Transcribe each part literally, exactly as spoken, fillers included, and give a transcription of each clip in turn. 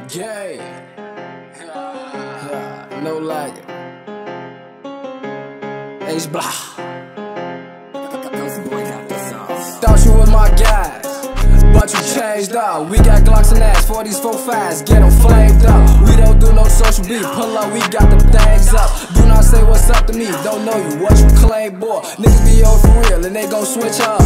Kjay NoLackin, H-Block. Thought you was my guy, but you changed up. We got Glocks and ass, forties, four fives, get them flamed up. We don't do no social beat, pull up, we got them things up. Do not say what's up to me, don't know you, what you claim, boy. Niggas be old for real, and they gon' switch up.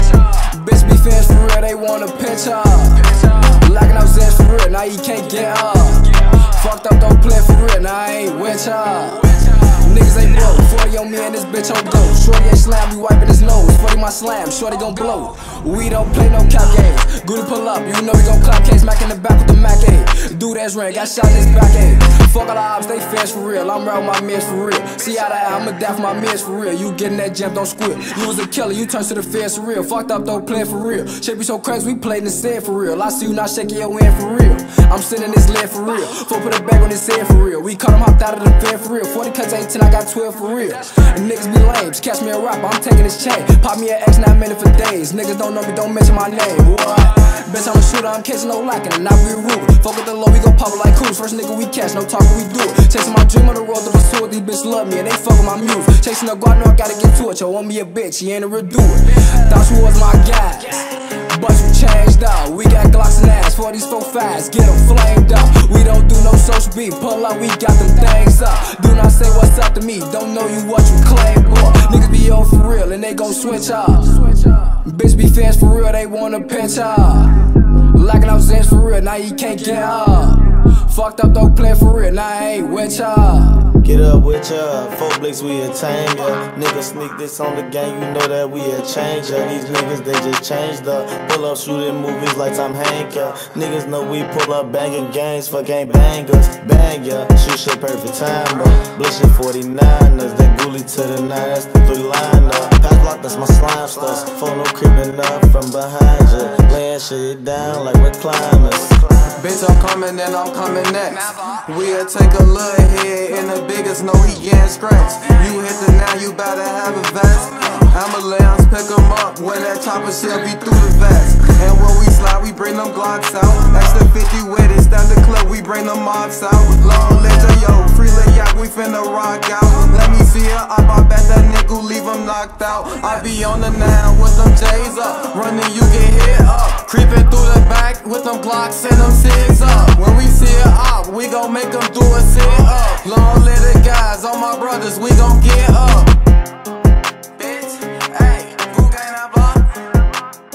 Bitch be fans for real, they wanna pitch up. Lackin' out Zeds for real, now you can't get up. Fucked up, don't play for real, now I ain't with ya. Niggas ain't broke, forty on me and this bitch on go. Shorty ain't slam, we wiping his nose. forty my slam, shorty gon' blow. We don't play no cap games. Goody pull up, you know we gon' clap case. Mac in the back with the Mac eight. Dude that's ring, got shot in his back eight. Fuck all the ops, they fans for real. I'm around my mans for real. See how that I'ma die for my mans for real. You get in that jam, don't squid. You was a killer, you turn to the fans for real. Fucked up, don't play for real. Shit be so crazy, we played in the sand for real. I see you not shaking your hand for real. I'm sitting in this land for real. Fuck put a bag on his head for real. We caught him hopped out of the fan for real. forty cuts, eighteen, I got twelve for real. And niggas be lames, catch me a rapper, I'm taking his chain. Pop me an X, nine minutes for days. Niggas don't know me, don't mention my name. What? Bitch, I'm a shooter, I'm catching no lacking, and not be rude. Fuck with the low, we gon' pop it like cruise. First nigga we catch, no talking, we do it. Chasing my dream on the road to pursue it. These bitches love me, and they fuck with my music. Chasing the guard, know I gotta get to it. Yo, want me a bitch, he ain't a real do it. Thought you was my guy, but you changed up. We got Glocks and ass, forties, four fives, get them flamed up. We don't do no social beat, pull up, we got them things up. Do not say what's up to me, don't know you what you claim, boy. Niggas be old for real, and they gon' switch up. Bitch be fans for real, they wanna pitch up. Lackin' out Zeds for real, now you can't get up. Fucked up, don't play for real, now I ain't with ya. Get up with ya, four blicks we a tame ya. Niggas sneak this on the gang, you know that we a change ya. These niggas they just changed up. Pull up shooting movies like Tom Hanks ya. Niggas know we pull up banging gangs for gang bangers. Bang ya, shoot shit perfect time up. Blushing forty-niners, that ghoulie to the nine, that's the three liner. Pack block, that's my slime stuff. Phone no creeping up from behind ya. Laying shit down like we're climbers. Bitch, I'm coming and I'm coming next. We'll take a look here in the biggest, no he getting stretched. You hit the now, you better have a vest. Ambulance, pick 'em up when that chopper shall be through the vest. And when we slide, we bring them Glocks out. Extra fifty with it, stand the club, we bring them mobs out. Long ledger, yo, free lay yak, we finna rock out. Let me see her up, I bet that nigga leave him knocked out. I be on the nine with them J's up. Running, you get hit up. Creeping through the back with them Glocks and them SIGs up. When we see it up, we gon' make them do a sit up. Long little guys, all my brothers, we gon' get up. Bitch, hey, who gang that block?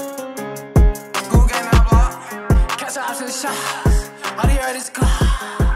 Who gang that block? Catch her out to the shots. All the earth is clock.